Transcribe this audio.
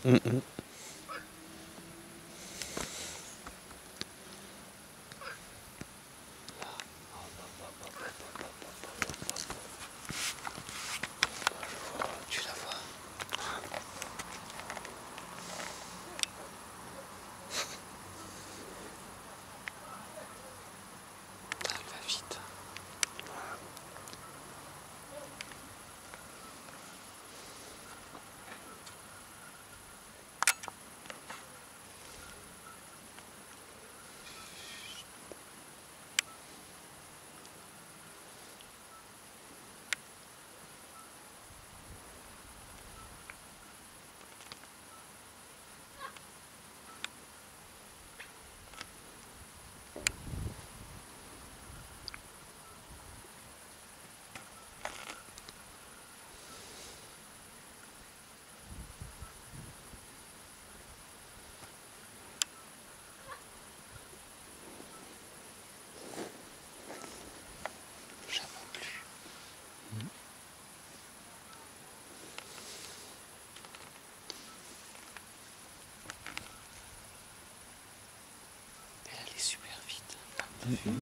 Mm. Tu la vois. Ah, elle va vite. J'avance plus. Elle allait super vite.